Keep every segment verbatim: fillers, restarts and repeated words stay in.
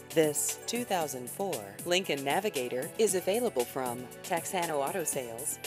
This two thousand four Lincoln Navigator is available from Texano Auto Sales.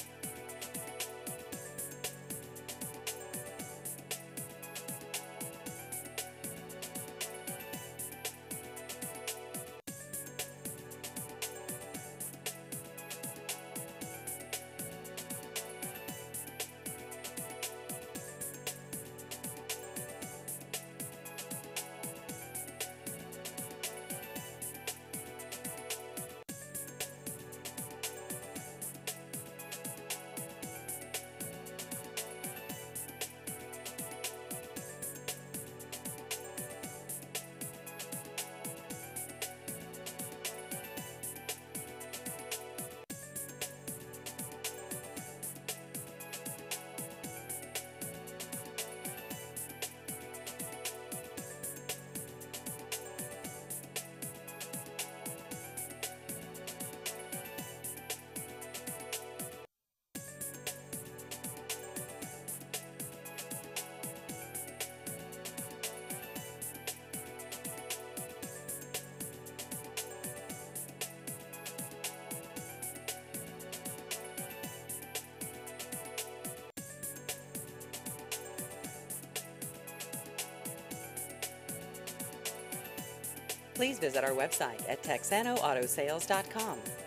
Please visit our website at Texano Auto Sales dot com.